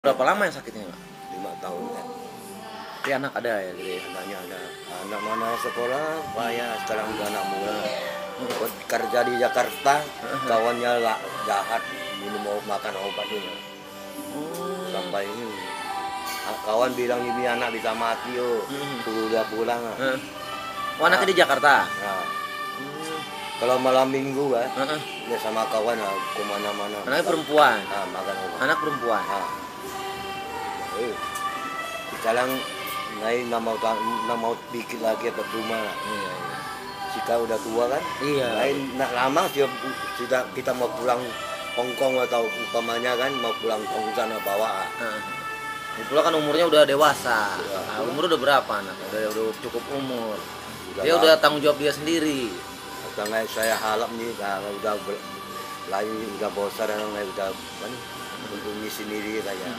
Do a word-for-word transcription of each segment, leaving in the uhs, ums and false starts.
Berapa lama yang sakitnya, Pak? lima tahun kan. Tapi anak ada ya, jadi Anaknya ada. Anak mana sekolah, bayar sekarang udah anak mula. Buat kerja di Jakarta, kawannya lah jahat, minum obat, makan obat ini. Sampai ini. Kawan bilang ini anak bisa mati, oh. Suruh dia pulang. uh. Oh, anaknya di Jakarta? Nah, kalau malam minggu kan, Uh-uh. dia sama kawan lah, kemana-mana. Anaknya perempuan? Nah, makan obat. Anak perempuan? Nah. Eh, sekarang naik nggak mau nggak mau bikin lagi apa rumah lah. Iya, iya. Sika udah tua kan? Iya. Lain nak lama sih sudah kita mau pulang Hongkong atau umpamanya kan mau pulang Hongkong sana bawa. Uh. Pula kan umurnya udah dewasa. Ya. Nah, umur udah berapa anak? Udah, udah cukup umur. Udah Dia lah. udah tanggung jawab dia sendiri. Karena saya harap nih kalau udah ber- lain udah bosan dan udah kan untuk sendiri kayak.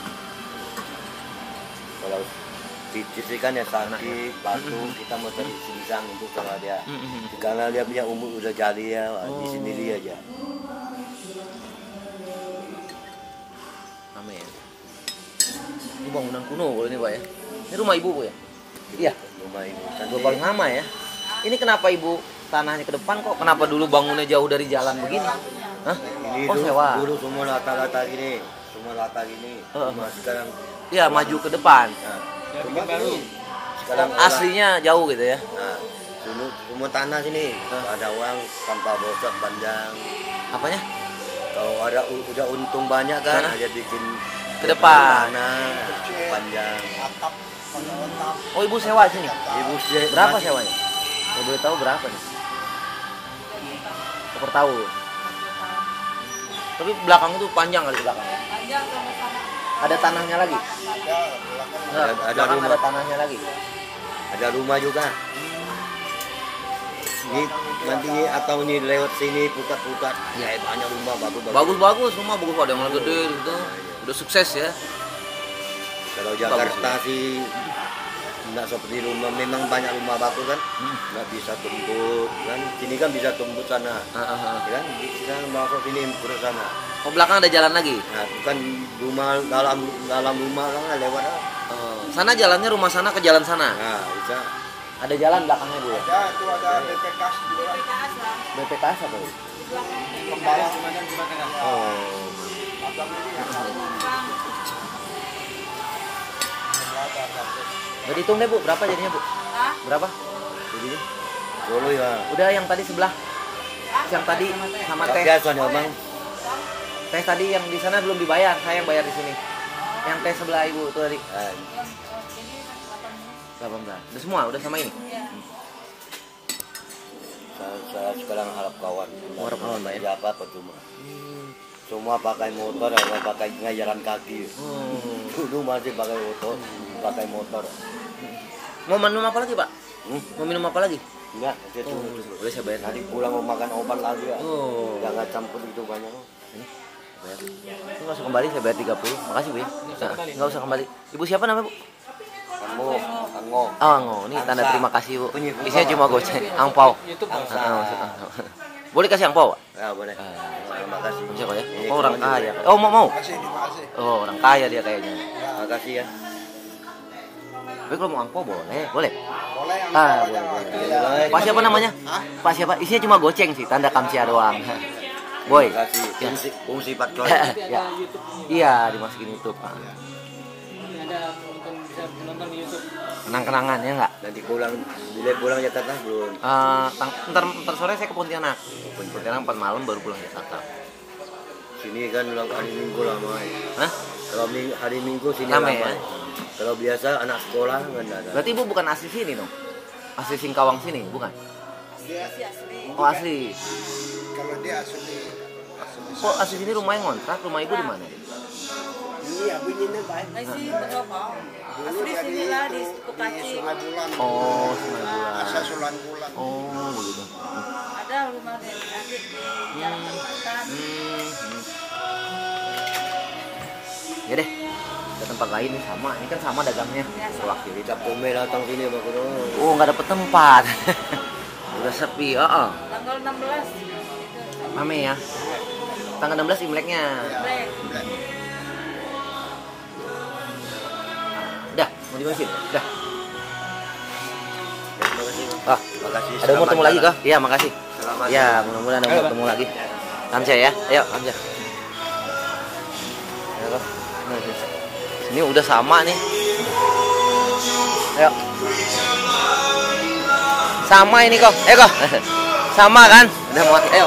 Kalau pipis sih kan ya sakit, batuk, kita mau cari pisang untuk sama dia. Karena dia punya umur udah jadi ya, di sendiri aja. Rame ya. Ini bangunan kuno kalau ini, Pak ya. Ini rumah ibu, Bu ya? Iya. Rumah ini kan Udah paling lama ya. Ini kenapa ibu tanahnya ke depan kok? Kenapa dulu bangunnya jauh dari jalan begini? Hah? ini Oh, dulu, sewa. dulu semua rata-rata gini, semua rata gini. Uh. Cuma sekarang Iya, maju ke depan. nah, rumah baru. Sekarang Aslinya jauh gitu ya. nah, dulu semua tanah sini ada uang tanpa bosok panjang. Apanya? Kalau ada u- udah untung banyak kan, Hah? aja bikin Ke depan. tanah panjang. Oh, ibu sewa sini. Ibu sih Berapa masih- sewanya? Kalau boleh tahu berapa nih? Per tahun. Tapi belakang itu panjang kali belakang. Ada tanahnya lagi? Ada, Ada- ada belakang rumah. ada tanahnya lagi. Ada rumah juga. Ini nanti atau ini lewat sini pukat-pukat. Ya banyak rumah bagus-bagus. Bagus-bagus rumah bagus, ada yang gede gitu. Udah sukses ya. Kalau Jakarta sih nggak seperti rumah, memang banyak rumah bagus kan, nggak bisa tembus kan, sini kan bisa tembus sana, Ah, ah, ah. ya kan, kita masuk sini ke sana. Oh, belakang ada jalan lagi. Nah, bukan rumah dalam dalam rumah kan lewat. Oh, sana jalannya rumah sana ke jalan sana. Nah, bisa. Ada jalan belakangnya, Bu ya? Ya, itu ada B P K S juga. B P K S apa itu? Pembalap semuanya juga kan. Oh. Udah dihitung deh, Bu, berapa jadinya, Bu? Berapa? Jadinya? Dulu ya. Udah yang tadi sebelah. Yang tadi sama teh. Biasa nih bang. Teh tadi yang di sana belum dibayar, saya yang bayar di sini. Yang teh sebelah Ibu itu tadi. Eh, delapan belas. Udah semua, udah sama ini. saya, saya sekarang harap kawan. Oh, harap kawan, Pak, ya? Ya apa percuma. Semua pakai motor, nggak pakai nggak jalan kaki. Hmm. Dulu masih pakai motor, pakai motor. Mau minum apa lagi, Pak? Hmm? Mau minum apa lagi? Enggak, saya Oh, cuma boleh saya bayar nanti pulang mau makan obat lagi ya. Oh. Jangan campur itu banyak. Ini, bayar. Ini nggak usah kembali, saya bayar tiga puluh. Makasih, Bu ya. Nah, nggak usah kembali. Ibu siapa namanya, Bu? Kamu, kamu. Oh, Anggo. Ini tanda Angsa. terima kasih, Bu. Punya- Isinya cuma goceng, angpau. Angsa. Ah, maksud angpau. Boleh kasih angpau, Pak? Ya boleh. Terima kasih. Bisa kok ya? Ini Oh, orang kawan kaya. juga. Oh, mau mau. Makasih, terima kasih. Oh, orang kaya dia kayaknya. Terima kasih ya. Tapi kalau mau angpau boleh, boleh. Boleh yang Ah, bawah boleh, aja, boleh. Pak. Boleh. Pak siapa namanya? Pak siapa? Isinya cuma goceng sih, tanda kamsia doang. Boy. Terima kasih. Ya. Fungsi, fungsi Pak Coy. ya. Iya, dimasukin YouTube. Ah. Ada penonton bisa menonton di YouTube. Kenang-kenangan ya enggak? Nanti pulang, bila pulang Jakarta belum. Eh, tang- ntar, ntar sore saya ke Pontianak. Pontianak empat malam baru pulang Jakarta. Sini kan ulang hari Minggu lama. Ya. Hah? Kalau ming- hari Minggu sini Lama lama. ya? Ya. Kalau biasa anak sekolah nggak ada. Berarti Ibu bukan asli sini dong? Asli Singkawang sini, bukan? Dia Oh, asli. kalau dia asli asli Kok asli sini rumahnya ngontrak? Rumah Ibu di mana? iya bunyinya baik. Masih berapa? Dulu Asli dia sini di, lah di di Kupaci. Sungai Bulan. Oh, Sungai Bulan. Asal Sulan Bulan. Oh, begitu. Ada rumah dari adik di Jalan Kalimantan. Hmm, hmm. Ya deh, ke tempat lain nih sama. Ini kan sama dagangnya. Sebelah kiri. Kita pomel datang sini Pak Kuno. Oh, nggak dapet tempat. Udah sepi. Oh, oh. Tanggal enam belas. Rame ya. Tanggal enam belas Imleknya. Black. Black. Mau dimasin? Dah. Terima kasih. Ah, Makasih. ada umur temu lagi kah? Iya, makasih. Selamat. Ya, mudah-mudahan ada umur temu lagi. Hamzah ya. Ayo, Hamzah. Ayo, Kak. Nah, sini udah sama nih. Ayo. Sama ini kok. Ayo kok. Sama kan? Udah mau. Ayo.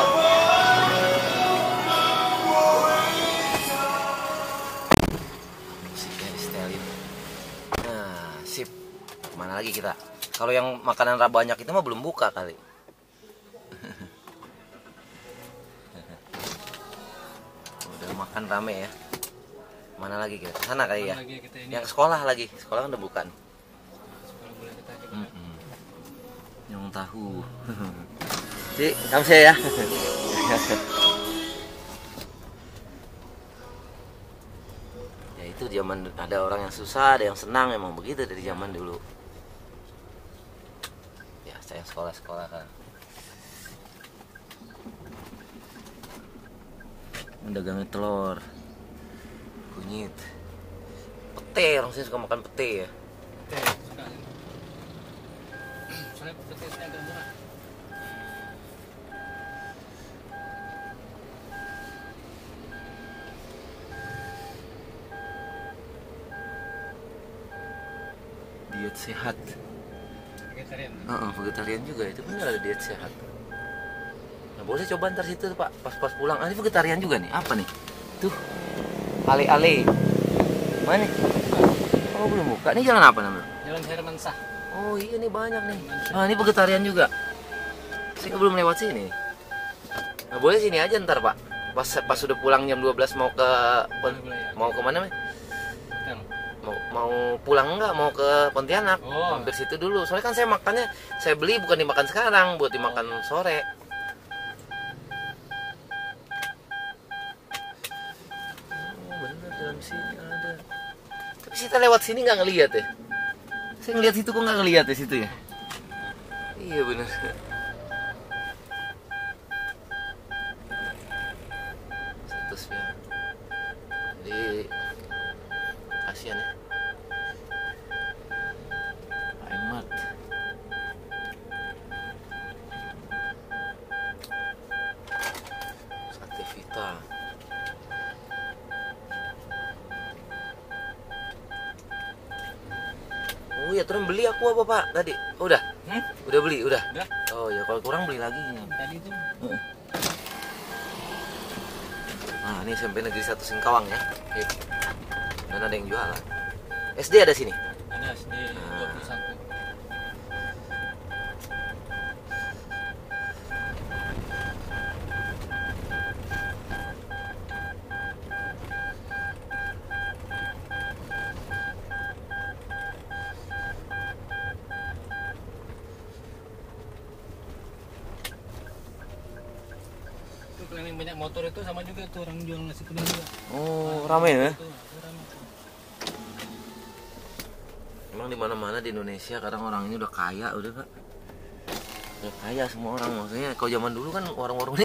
Musiknya di setelin. Nah, sip. Mana lagi kita? Kalau yang makanan banyak itu mah belum buka kali. Udah makan rame ya. Mana lagi kita? Sana kali ya. Lagi kita ini. Yang sekolah lagi. Sekolah kan udah bukan. Sekolah boleh kita aja. Mm-mm. Yang tahu. Cik, kamu saya ya. Ya itu zaman ada orang yang susah, ada yang senang, emang begitu dari zaman dulu. Ya, saya sekolah-sekolah kan. Mendagangnya telur, kunyit, pete, orang sini suka makan pete ya. Teh, suka. Soalnya petisnya agak murah. Diet sehat. Vegetarian. Heeh, vegetarian juga itu benar ada diet sehat. Nah, boleh coba ntar situ Pak, pas-pas pulang. Ah, ini vegetarian juga nih. Apa nih? Tuh. Ale-ale. Mana? Oh, belum buka. Ini jalan apa namanya? Jalan Hermansah. Oh, iya nih banyak nih. Ah, ini vegetarian juga. Saya belum lewat sini. Nah, boleh sini aja ntar, Pak. Pas pas sudah pulang jam dua belas mau ke Boleh, boleh, ya. mau ke mana, Mas? Hotel. Mau, mau pulang enggak? Mau ke Pontianak? Oh. Hampir situ dulu. Soalnya kan saya makannya, saya beli bukan dimakan sekarang, buat dimakan sore. Oh, bener dalam sini ada. Tapi kita lewat sini nggak ngelihat ya. Saya ngelihat situ kok nggak ngelihat ya situ ya. Iya bener. Statusnya. Jadi kasihan ya. Pak Emad. Sate Vita. Oh ya, terus beli aku apa Pak tadi? Oh, udah? Hmm? Udah beli, udah? Udah. Oh ya, kalau kurang beli lagi. Tadi itu Nah, ini S M P Negeri satu Singkawang ya. Oke. Dan ada yang jualan. S D ada sini? ada S D dua puluh satu. Itu paling banyak motor itu sama juga tuh orang jual nasi kuning juga. Oh, ramai ya? Itu, itu ramai. Emang di mana-mana di Indonesia kadang orang ini udah kaya udah Pak. Udah kaya semua orang, maksudnya kalau zaman dulu kan warung-warung